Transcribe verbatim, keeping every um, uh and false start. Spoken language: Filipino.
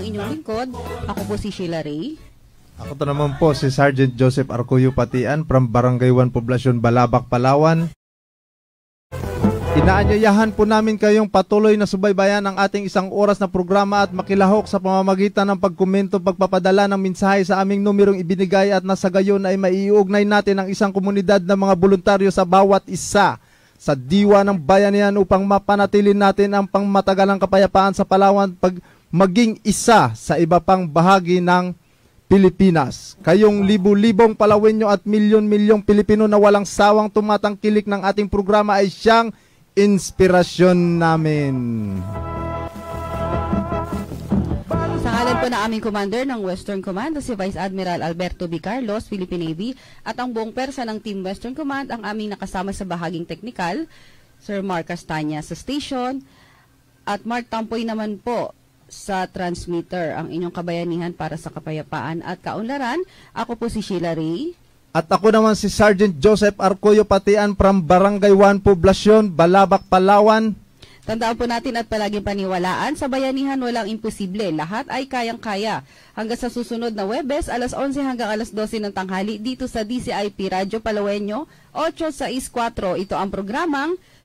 ang inyong lingkod. Ako po si Sheila Ray. Ako to naman po si Sergeant Joseph Arcoyo Patian from Barangay one Poblacion, Balabac, Palawan. Inaanyayahan po namin kayong patuloy na subaybayan ang ating isang oras na programa at makilahok sa pamamagitan ng pagkomento, pagpapadala ng mensahe sa aming numerong ibinigay at nasa gayon ay maiugnay natin ang isang komunidad ng mga voluntaryo sa bawat isa sa diwa ng bayanihan upang mapanatilin natin ang pangmatagalang kapayapaan sa Palawan pag maging isa sa iba pang bahagi ng Pilipinas. Kayong libu-libong Palawenyo at milyon-milyong Pilipino na walang sawang tumatangkilik ng ating programa ay siyang inspirasyon namin. Sa ngalan po na aming commander ng Western Command, si Vice Admiral Alberto B. Carlos, Philippine Navy, at ang buong persa ng Team Western Command, ang aming nakasama sa bahaging teknikal, Sir Mark Castanya sa station, at Mark Tampoy naman po sa transmitter, ang inyong kabayanihan para sa kapayapaan at kaunlaran. Ako po si Sheila Ray. At ako naman si Sergeant Joseph Arcoyo Patian from Barangay one Poblacion, Balabac, Palawan. Tandaan po natin at palaging paniwalaan, sa bayanihan walang imposible. Lahat ay kayang-kaya. Hanggang sa susunod na Webes, alas onse hanggang alas dose ng tanghali, dito sa D C I P Radio Palawenyo, eight six four. Ito ang programang